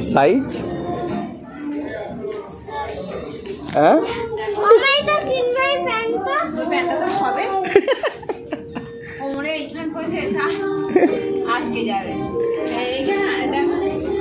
Size হ্যাঁ এটা কিনবে প্যান্টটা তো হবে ওরে এইখান পর্যন্ত এসা আটকে যাবে এইখানে দেখো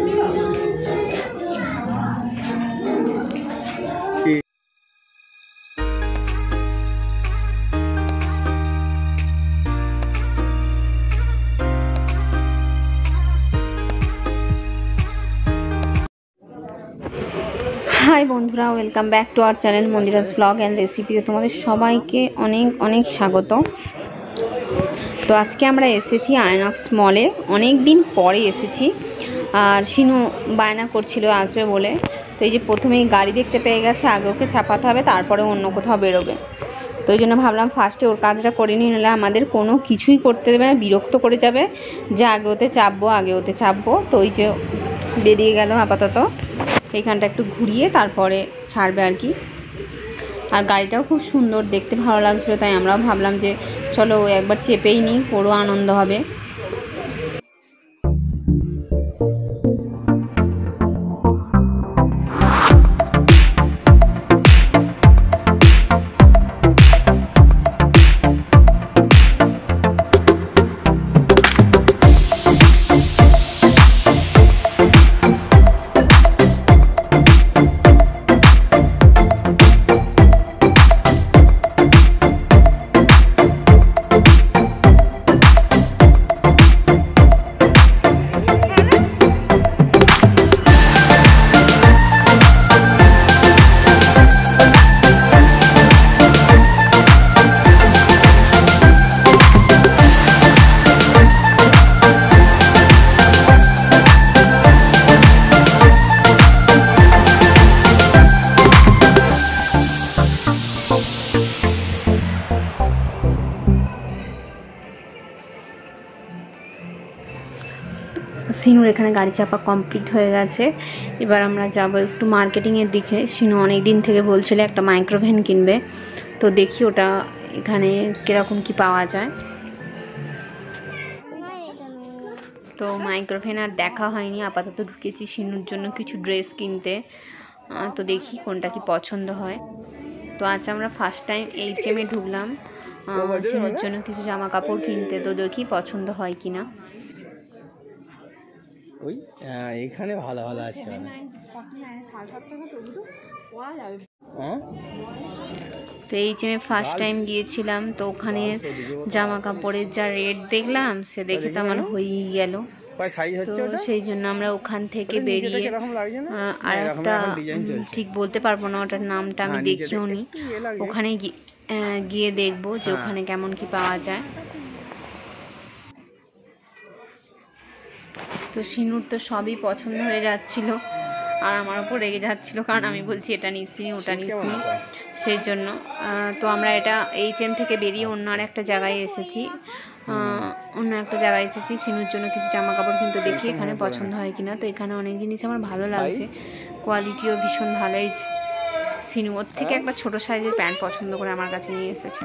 হাই বন্ধুরা, welcome back to our channel Mandira's vlog and রেসিপিতে তোমাদের সবাইকে অনেক অনেক স্বাগত। তো আজকে আমরা এসেছি আয়নক্স মলে, অনেক দিন পরে এসেছি। আর শিনু বায়না করছিল আসবে বলে, তো এই যে প্রথমেই গাড়ি দেখতে পেয়ে গেছে, আগে ওকে চাপাতে হবে, তারপরে অন্য কোথাও বেরোবে। তো ওই জন্য ভাবলাম ফার্স্টে ওর কাজটা করে নিয়ে নিলে আমাদের কোনো কিছুই করতে দেবে না, বিরক্ত করে যাবে যে আগে ওতে চাপবো। তো ওই যে বেরিয়ে গেল আপাতত, এইখানটা একটু ঘুরিয়ে তারপরে ছাড়বে আর কি। আর গাড়িটাও খুব সুন্দর, দেখতে ভালো লাগছিলো, তাই আমরাও ভাবলাম যে চলো একবার চেপেই নিই, ওরও আনন্দ হবে। শিনুর এখানে গাড়ি চাপা কমপ্লিট হয়ে গেছে। এবার আমরা যাব একটু মার্কেটিংয়ের দিকে। শিনু অনেক দিন থেকে বলছিল একটা মাইক্রোভেন কিনবে, তো দেখি ওটা এখানে কীরকম কি পাওয়া যায়। তো মাইক্রোভেন আর দেখা হয়নি, আপাতত ঢুকেছি শিনুর জন্য কিছু ড্রেস কিনতে। তো দেখি কোনটা কি পছন্দ হয়। তো আজ আমরা ফার্স্ট টাইম এইচএমে ঢুকলাম শিনুর জন্য কিছু জামা কাপড় কিনতে, তো দেখি পছন্দ হয় কিনা। ওই এখানে ভালো ভালো আছে। তো এইচএমে ফার্স্ট টাইম গিয়েছিলাম, তো ওখানে জামা কাপড়ের যা রেট দেখলাম, সে দেখে তো আমার হয়েই গেল। তো সেই জন্য আমরা ওখান থেকে বেরিয়ে আর একটা ঠিক বলতে পারবো না ওটার নামটা, আমি দেখিও নি, ওখানে গিয়ে দেখবো যে ওখানে কেমন কি পাওয়া যায়। তো শিনুর তো সবই পছন্দ হয়ে যাচ্ছিল, আর আমার ওপর রেগে যাচ্ছিল, কারণ আমি বলছি এটা নিচ্ছি ওটা নিচ্ছি, সেই জন্য। তো আমরা এটা এইচএম থেকে বেরিয়ে অন্য একটা জায়গায় এসেছি, শিনুর জন্য কিছু জামা কাপড় কিন্তু দেখি এখানে পছন্দ হয় কিনা। তো এখানে অনেক জিনিস আমার ভালো লাগছে, কোয়ালিটিও ভীষণ ভালোই। শিনু ওর থেকে একটা ছোট সাইজের প্যান্ট পছন্দ করে আমার কাছে নিয়ে এসেছে।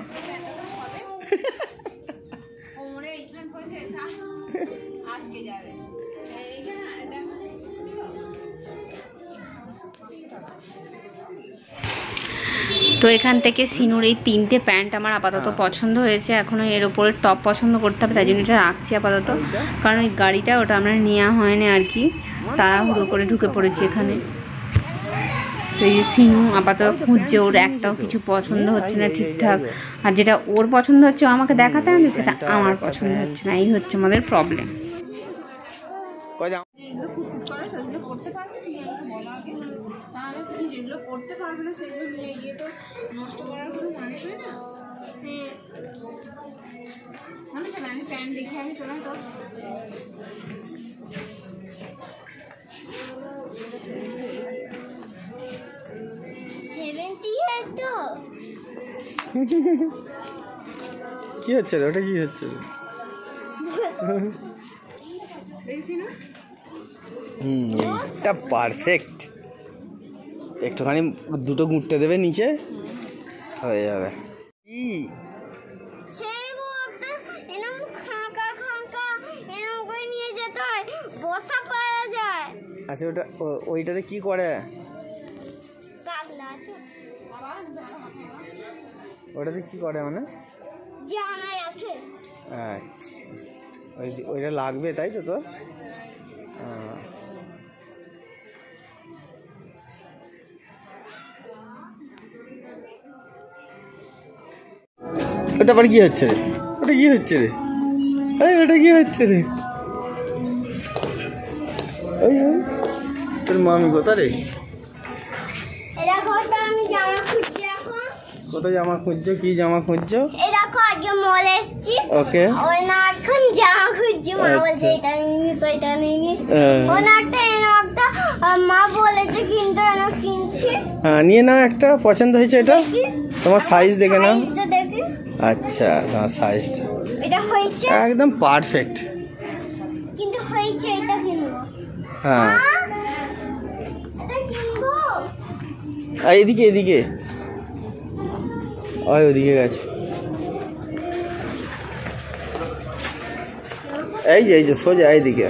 তো এখান থেকে শিনুর এই তিনটে প্যান্ট আমার আপাতত পছন্দ হয়েছে। এখনও এর ওপরে টপ পছন্দ করতে হবে, তাই জন্য এটা রাখছি আপাতত, কারণ ওই গাড়িটা ওটা আমরা নেওয়া হয়নি আর কি, তাড়াহুড়ো করে ঢুকে পড়েছি এখানে। তো এই যে শিনু আপাতত খুঁজছে, ওর একটাও কিছু পছন্দ হচ্ছে না ঠিকঠাক, আর যেটা ওর পছন্দ হচ্ছে ও আমাকে দেখাতে আনছে, সেটা আমার পছন্দ হচ্ছে না। এই হচ্ছে আমাদের প্রবলেম। যেগুলো করতে পারবে না সেগুলো নিয়ে গিয়ে তো নষ্ট করার কোনো মানে হয় না। আমি চলে আমি প্যান্ট দেখে আমি চলে তো কি হচ্ছে ওটা, কি হচ্ছে এটা পারফেক্ট। একটুখানি দুটো গুঁটতে দেবে, নিচে হয়ে যাবে। আচ্ছা ওটা ওইটাতে কি করে? ওটাতে কি করে মানে? আচ্ছা ওইটা লাগবে তাই তো তোর? ওটা আবার কি হচ্ছে রে? ওটা কি হচ্ছে রে? ওটা কি হচ্ছে রে? তোর মামি কোথা রে? কোথায় জামা খুঁজছো? কি জামা খুঁজছো? ওকে হ্যাঁ নিয়ে নাও একটা। পছন্দ হয়েছে এটা? তোমার সাইজ দেখে নাও। আচ্ছা না সাইজটা একদম পারফেক্ট। হ্যাঁ এদিকে এদিকে ওদিকে গেছে। এই যে সোজা এইদিকে।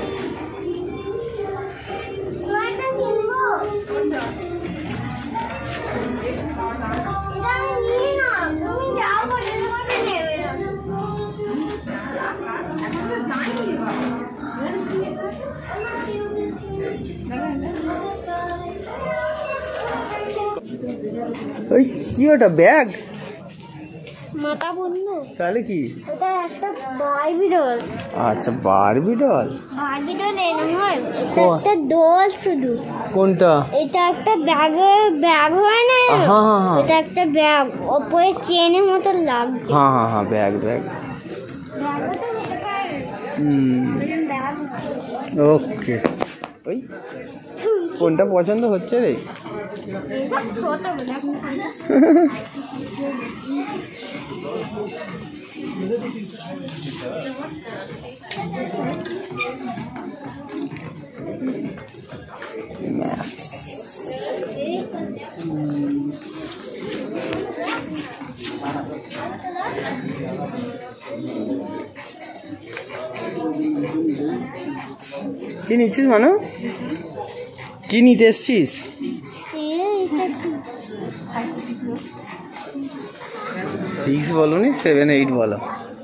ওই কি ওটা ব্যাগ? মাথা বন্ধ তাহলে কি? ওটা একটা বারবি ডল। আচ্ছা বারবি ডল। বারবি ডল এ না হয় এটা একটা ডল শুধু। কোনটা? এটা একটা ব্যাগ হয় না? হ্যাঁ এটা একটা ব্যাগ উপরে চেনের মতো লাগবে। হ্যাঁ ব্যাগ ব্যাগ। ওকে ওই কোনটা পছন্দ হচ্ছে রে? কি নিচ্ছিস মানু? কি নিতে এসছিস? 6 বলনি 7 8 বলো।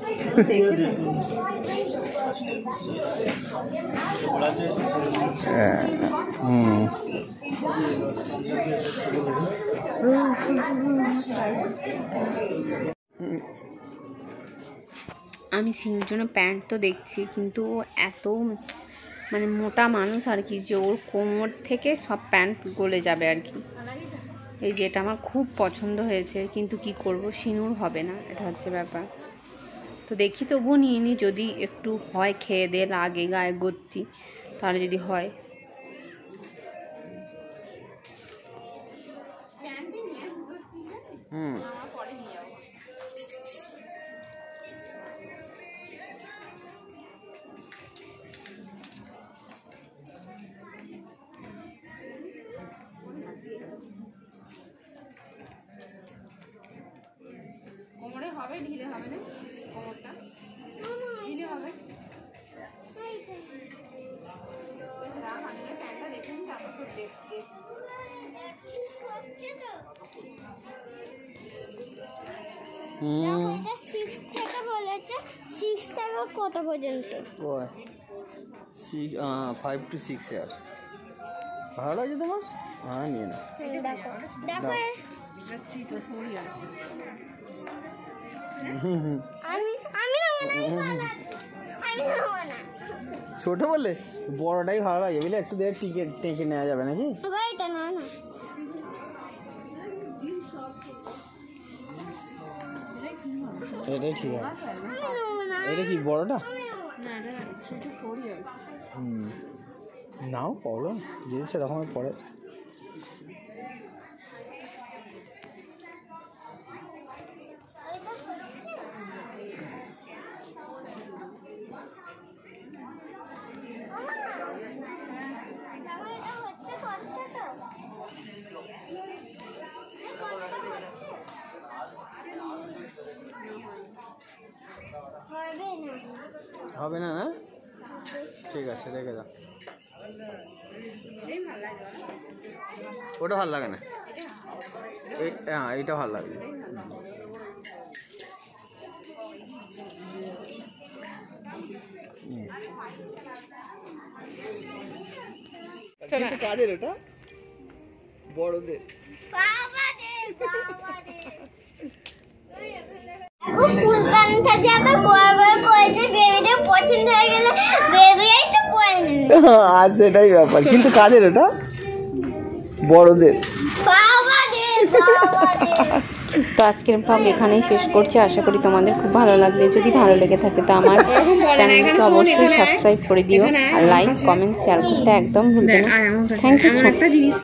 আমি সিনুর জন্য প্যান্ট তো দেখছি, কিন্তু ও এত মানে মোটা মানুষ আর কি, যে ওর কোমর থেকে সব প্যান্ট গলে যাবে আর কি। এই যে এটা আমার খুব পছন্দ হয়েছে, কিন্তু কি করব, সিনুর হবে না, এটা হচ্ছে ব্যাপার। তো দেখি তবুও নিয়ে নিই, যদি একটু হয় খেয়ে দিয়ে লাগে গায়ে গত্তি, তাহলে যদি হয়। কোমরে হবে, ঢিলে হবে না, কোমরটা ঢিলে হবে। প্যান্টটা দেখুন, তারপর তো দেখতে কত পর্যন্ত? 5 to 6 ইয়ার। ভালো লাগছে তোমার? হ্যাঁ নিয়ে না। ছোট বলে বড়টাই ভালো লাগে, বুঝলে? একটু দেরি টিকে টেকে নেওয়া যাবে নাকি? এটাই ঠিক আছে। এটা কি বড়টা? নাও পড়ো, যদি সেরকমের পড়ে। হবে না? না ঠিক আছে, রেখে দাও। ওটা ভালো লাগে না, হ্যাঁ এইটা ভালো লাগে। কিন্তু কাদের ওটা? বড়দের। সেটাই ব্যাপার, কিন্তু কাদের ওটা? বড়দের। তো আজকের ব্লগ এখানেই শেষ করছি। আশা করি তোমাদের খুব ভালো লাগবে। যদি ভালো লেগে থাকে তো আমার চ্যানেলকে অবশ্যই সাবস্ক্রাইব করে দিও, আর লাইক কমেন্ট শেয়ার করতে একদম ভুলবে না। Thank you.